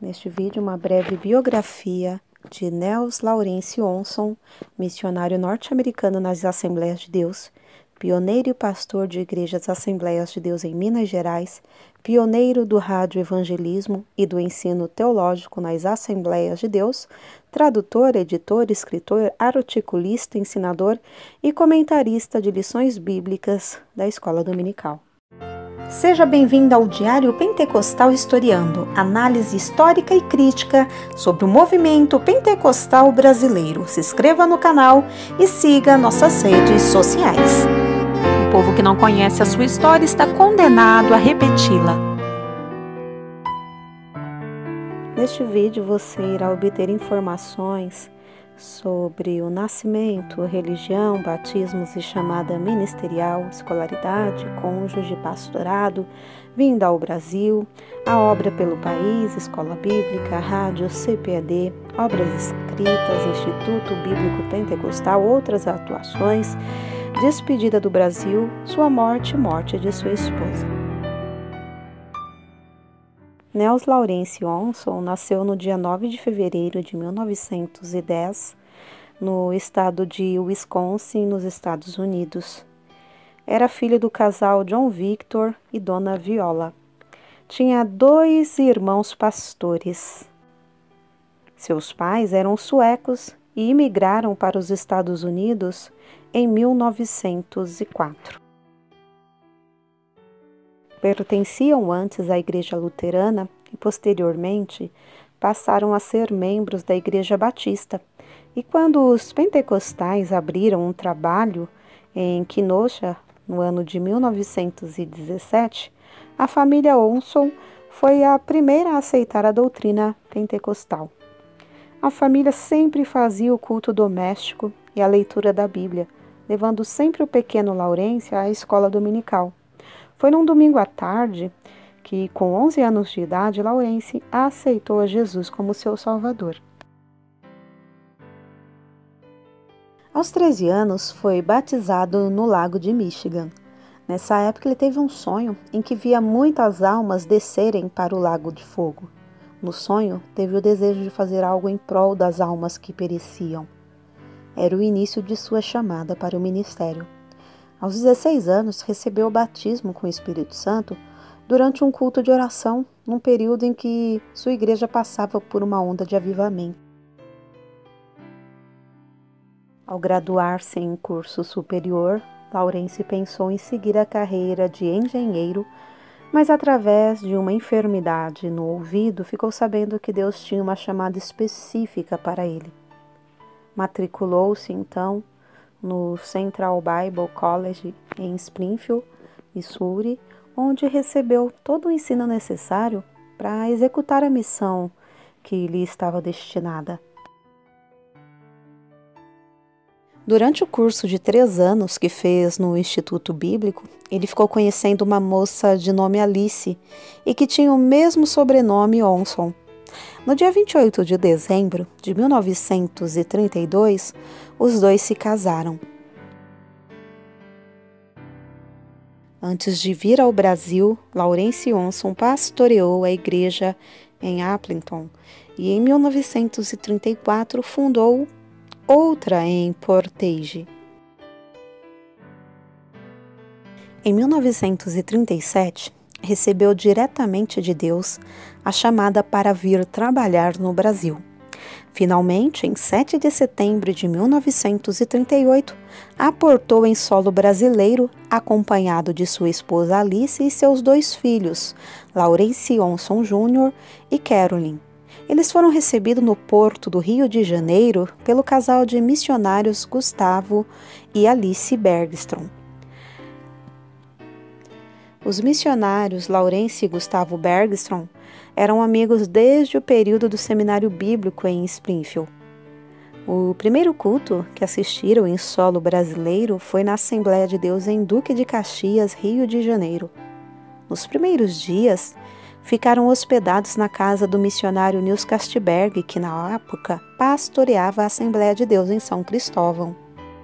Neste vídeo, uma breve biografia de Nels Laurence Johnson, missionário norte-americano nas Assembleias de Deus, pioneiro e pastor de igrejas Assembleias de Deus em Minas Gerais, pioneiro do radioevangelismo e do ensino teológico nas Assembleias de Deus, tradutor, editor, escritor, articulista, ensinador e comentarista de lições bíblicas da Escola Dominical. Seja bem-vindo ao Diário Pentecostal Historiando, análise histórica e crítica sobre o movimento pentecostal brasileiro. Se inscreva no canal e siga nossas redes sociais. O povo que não conhece a sua história está condenado a repeti-la. Neste vídeo você irá obter informações sobre o nascimento, religião, batismos e chamada ministerial, escolaridade, cônjuge, pastorado, vinda ao Brasil, a obra pelo país, escola bíblica, rádio, CPAD, obras escritas, Instituto Bíblico Pentecostal, outras atuações, despedida do Brasil, sua morte e morte de sua esposa. Nels Laurence Johnson nasceu no dia 9 de fevereiro de 1910, no estado de Wisconsin, nos Estados Unidos. Era filho do casal John Victor e Dona Viola. Tinha 2 irmãos pastores. Seus pais eram suecos e imigraram para os Estados Unidos em 1904. Pertenciam antes à Igreja Luterana e, posteriormente, passaram a ser membros da Igreja Batista. E quando os pentecostais abriram um trabalho em Kenosha, no ano de 1917, a família Johnson foi a primeira a aceitar a doutrina pentecostal. A família sempre fazia o culto doméstico e a leitura da Bíblia, levando sempre o pequeno Laurence à escola dominical. Foi num domingo à tarde que, com 11 anos de idade, Laurence aceitou a Jesus como seu Salvador. Aos 13 anos, foi batizado no Lago de Michigan. Nessa época, ele teve um sonho em que via muitas almas descerem para o Lago de Fogo. No sonho, teve o desejo de fazer algo em prol das almas que pereciam. Era o início de sua chamada para o ministério. Aos 16 anos, recebeu o batismo com o Espírito Santo durante um culto de oração, num período em que sua igreja passava por uma onda de avivamento. Ao graduar-se em curso superior, Laurence pensou em seguir a carreira de engenheiro, mas através de uma enfermidade no ouvido, ficou sabendo que Deus tinha uma chamada específica para ele. Matriculou-se, então, no Central Bible College em Springfield, Missouri, onde recebeu todo o ensino necessário para executar a missão que lhe estava destinada. Durante o curso de 3 anos que fez no Instituto Bíblico, ele ficou conhecendo uma moça de nome Alice e que tinha o mesmo sobrenome Johnson. No dia 28 de dezembro de 1932, os dois se casaram. Antes de vir ao Brasil, Laurence Johnson pastoreou a igreja em Appleton e em 1934 fundou outra em Portage. Em 1937, recebeu diretamente de Deus a chamada para vir trabalhar no Brasil. Finalmente, em 7 de setembro de 1938, aportou em solo brasileiro, acompanhado de sua esposa Alice e seus 2 filhos, Laurence Johnson Jr. e Carolyn. Eles foram recebidos no porto do Rio de Janeiro pelo casal de missionários Gustavo e Alice Bergstrom. Os missionários Laurence e Gustavo Bergstrom eram amigos desde o período do seminário bíblico em Springfield. O primeiro culto que assistiram em solo brasileiro foi na Assembleia de Deus em Duque de Caxias, Rio de Janeiro. Nos primeiros dias, ficaram hospedados na casa do missionário Nils Castberg, que na época pastoreava a Assembleia de Deus em São Cristóvão.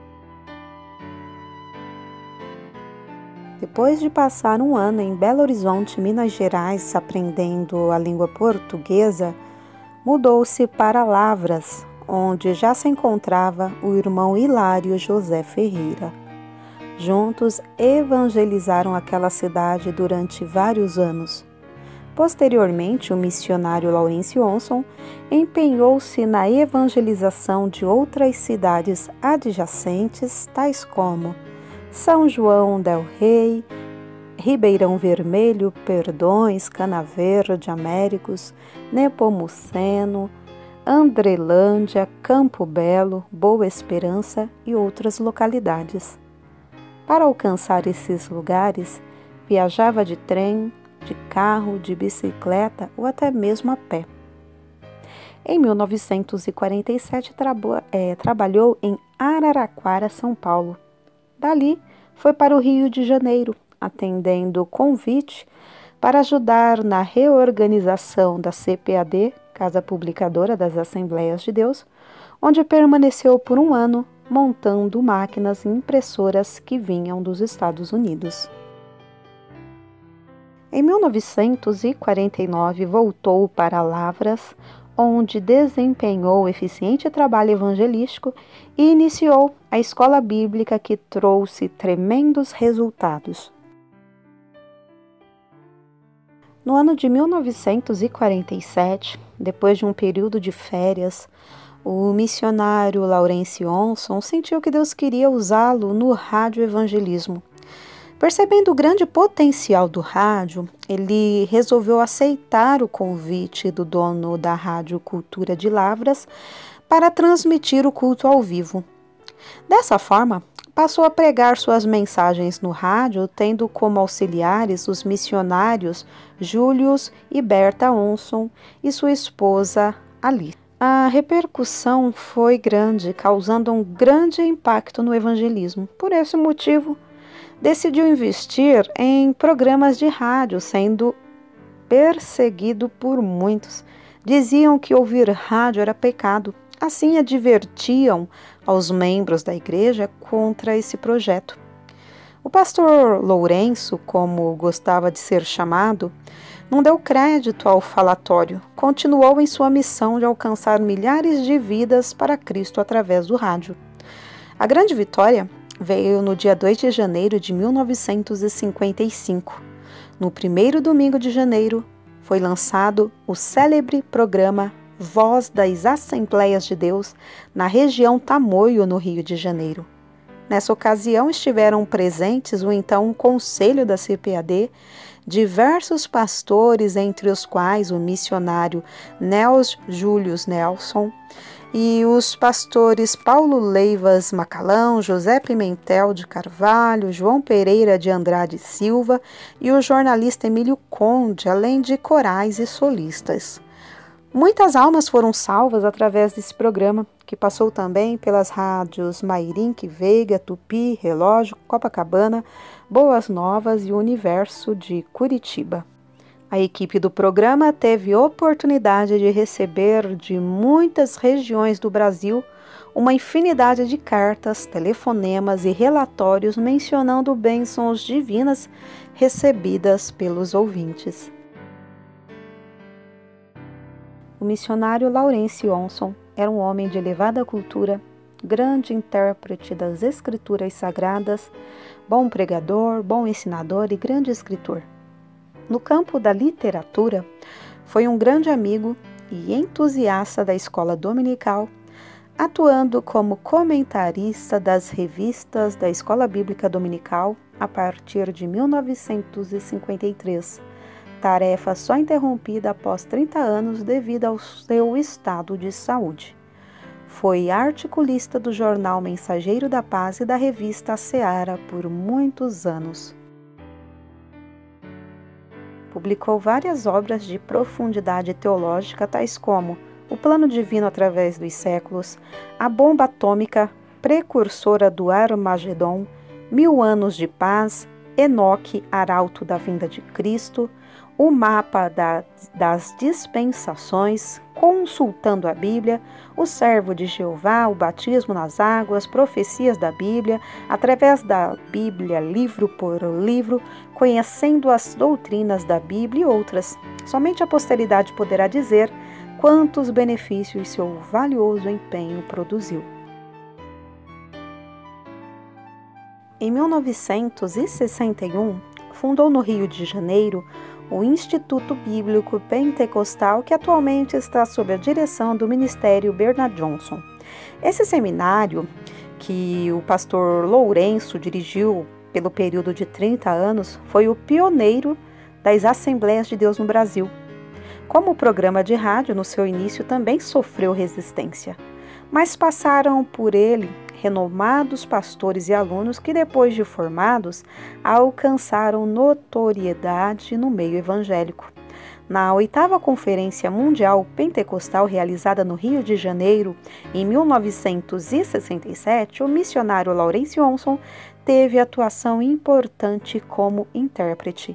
Depois de passar um ano em Belo Horizonte, Minas Gerais, aprendendo a língua portuguesa, mudou-se para Lavras, onde já se encontrava o irmão Hilário José Ferreira. Juntos evangelizaram aquela cidade durante vários anos. Posteriormente, o missionário Laurêncio Onson empenhou-se na evangelização de outras cidades adjacentes, tais como São João del Rei, Ribeirão Vermelho, Perdões, Cana Verde, Américos, Nepomuceno, Andrelândia, Campo Belo, Boa Esperança e outras localidades. Para alcançar esses lugares, viajava de trem, de carro, de bicicleta ou até mesmo a pé. Em 1947, trabalhou em Araraquara, São Paulo. Dali, foi para o Rio de Janeiro, atendendo o convite para ajudar na reorganização da CPAD, Casa Publicadora das Assembleias de Deus, onde permaneceu por um ano, montando máquinas e impressoras que vinham dos Estados Unidos. Em 1949, voltou para Lavras, onde desempenhou eficiente trabalho evangelístico e iniciou a escola bíblica que trouxe tremendos resultados. No ano de 1947, depois de um período de férias, o missionário Laurêncio Onson sentiu que Deus queria usá-lo no radioevangelismo. Percebendo o grande potencial do rádio, ele resolveu aceitar o convite do dono da Rádio Cultura de Lavras para transmitir o culto ao vivo. Dessa forma, passou a pregar suas mensagens no rádio, tendo como auxiliares os missionários Július e Berta Onson e sua esposa Alice. A repercussão foi grande, causando um grande impacto no evangelismo. Por esse motivo, decidiu investir em programas de rádio, sendo perseguido por muitos. Diziam que ouvir rádio era pecado. Assim, advertiam aos membros da igreja contra esse projeto. O pastor Lourenço, como gostava de ser chamado, não deu crédito ao falatório. Continuou em sua missão de alcançar milhares de vidas para Cristo através do rádio. A grande vitória veio no dia 2 de janeiro de 1955. No primeiro domingo de janeiro, foi lançado o célebre programa Voz das Assembleias de Deus na região Tamoio, no Rio de Janeiro. Nessa ocasião estiveram presentes o então Conselho da CPAD, diversos pastores, entre os quais o missionário Nels Július Nelson, e os pastores Paulo Leivas Macalão, José Pimentel de Carvalho, João Pereira de Andrade Silva e o jornalista Emílio Conde, além de corais e solistas. Muitas almas foram salvas através desse programa, que passou também pelas rádios Mairink, Veiga, Tupi, Relógio, Copacabana, Boas Novas e Universo de Curitiba. A equipe do programa teve oportunidade de receber de muitas regiões do Brasil uma infinidade de cartas, telefonemas e relatórios mencionando bênçãos divinas recebidas pelos ouvintes. O missionário Laurêncio Onson era um homem de elevada cultura, grande intérprete das escrituras sagradas, bom pregador, bom ensinador e grande escritor. No campo da literatura, foi um grande amigo e entusiasta da escola dominical, atuando como comentarista das revistas da Escola Bíblica Dominical a partir de 1953, tarefa só interrompida após 30 anos devido ao seu estado de saúde. Foi articulista do jornal Mensageiro da Paz e da revista Seara por muitos anos. Publicou várias obras de profundidade teológica, tais como O Plano Divino através dos Séculos, A Bomba Atômica, precursora do Armagedon, 1000 Anos de Paz, Enoque, Arauto da Vinda de Cristo, O Mapa das Dispensações, Consultando a Bíblia, O Servo de Jeová, O Batismo nas Águas, Profecias da Bíblia, através da Bíblia, livro por livro, Conhecendo as Doutrinas da Bíblia e outras. Somente a posteridade poderá dizer quantos benefícios seu valioso empenho produziu. Em 1961, fundou no Rio de Janeiro o Instituto Bíblico Pentecostal, que atualmente está sob a direção do Ministério Bernard Johnson. Esse seminário, que o pastor Lourenço dirigiu pelo período de 30 anos, foi o pioneiro das Assembleias de Deus no Brasil. Como programa de rádio, no seu início também sofreu resistência, mas passaram por ele renomados pastores e alunos que, depois de formados, alcançaram notoriedade no meio evangélico. Na 8ª Conferência Mundial Pentecostal, realizada no Rio de Janeiro em 1967, o missionário Lawrence Johnson teve atuação importante como intérprete.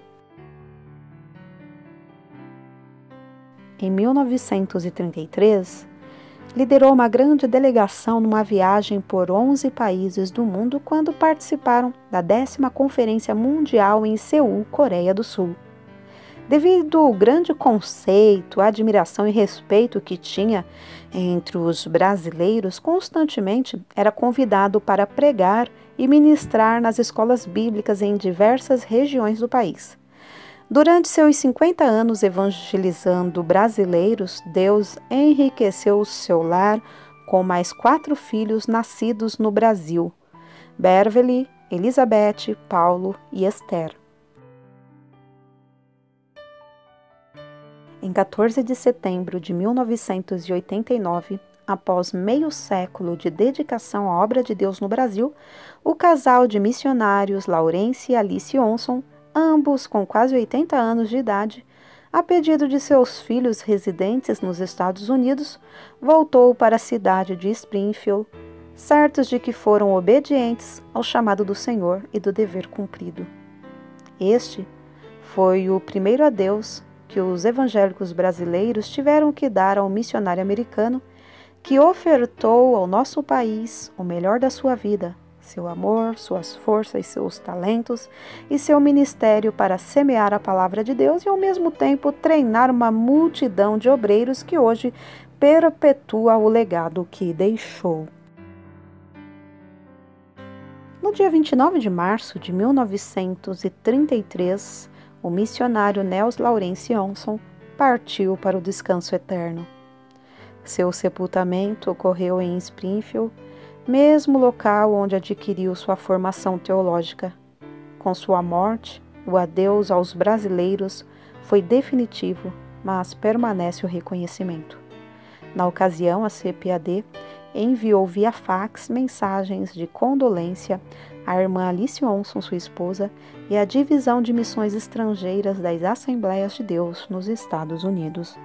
Em 1933, liderou uma grande delegação numa viagem por 11 países do mundo quando participaram da 10ª Conferência Mundial em Seul, Coreia do Sul. Devido ao grande conceito, admiração e respeito que tinha entre os brasileiros, constantemente era convidado para pregar e ministrar nas escolas bíblicas em diversas regiões do país. Durante seus 50 anos evangelizando brasileiros, Deus enriqueceu o seu lar com mais 4 filhos nascidos no Brasil: Beverly, Elizabeth, Paulo e Esther. Em 14 de setembro de 1989, após meio século de dedicação à obra de Deus no Brasil, o casal de missionários Lawrence e Alice Johnson, ambos com quase 80 anos de idade, a pedido de seus filhos residentes nos Estados Unidos, voltou para a cidade de Springfield, certos de que foram obedientes ao chamado do Senhor e do dever cumprido. Este foi o primeiro adeus que os evangélicos brasileiros tiveram que dar ao missionário americano, que ofertou ao nosso país o melhor da sua vida, seu amor, suas forças, seus talentos e seu ministério para semear a palavra de Deus e, ao mesmo tempo, treinar uma multidão de obreiros que hoje perpetua o legado que deixou. No dia 29 de março de 1933, o missionário Nels Lawrence Johnson partiu para o descanso eterno. Seu sepultamento ocorreu em Springfield, mesmo local onde adquiriu sua formação teológica. Com sua morte, o adeus aos brasileiros foi definitivo, mas permanece o reconhecimento. Na ocasião, a CPAD enviou via fax mensagens de condolência à irmã Alice Johnson, sua esposa, e à Divisão de Missões Estrangeiras das Assembleias de Deus nos Estados Unidos.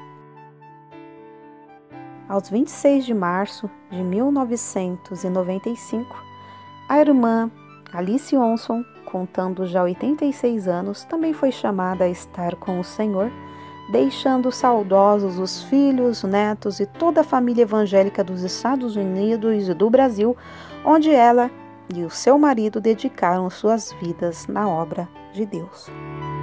Aos 26 de março de 1995, a irmã Alice Johnson, contando já 86 anos, também foi chamada a estar com o Senhor, deixando saudosos os filhos, netos e toda a família evangélica dos Estados Unidos e do Brasil, onde ela e o seu marido dedicaram suas vidas na obra de Deus.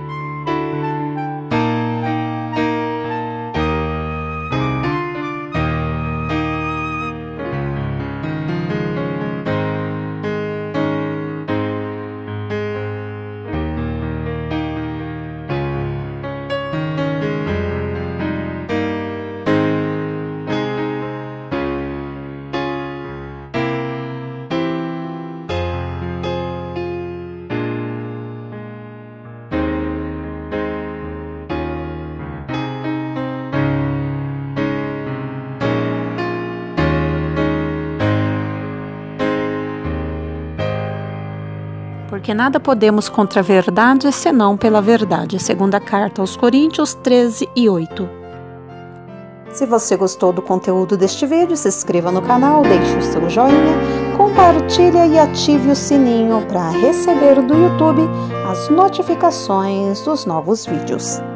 Porque nada podemos contra a verdade, senão pela verdade. Segunda carta aos Coríntios 13:8. Se você gostou do conteúdo deste vídeo, se inscreva no canal, deixe o seu joinha, compartilhe e ative o sininho para receber do YouTube as notificações dos novos vídeos.